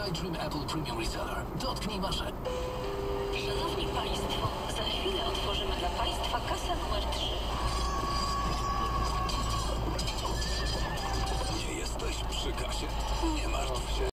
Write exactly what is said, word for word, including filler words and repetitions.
iDream Apple Premium Reseller. Dotknij marzeń. Szanowni Państwo, za chwilę otworzymy dla Państwa kasę numer trzy. Nie jesteś przy kasie? Nie martw się.